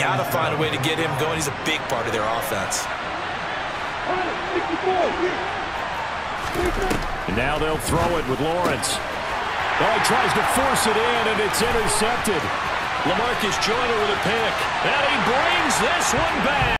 got to find a way to get him going. He's a big part of their offense. And now they'll throw it with Lawrence. Oh, he tries to force it in, and it's intercepted. Lamarcus Joyner with a pick. And he brings this one back.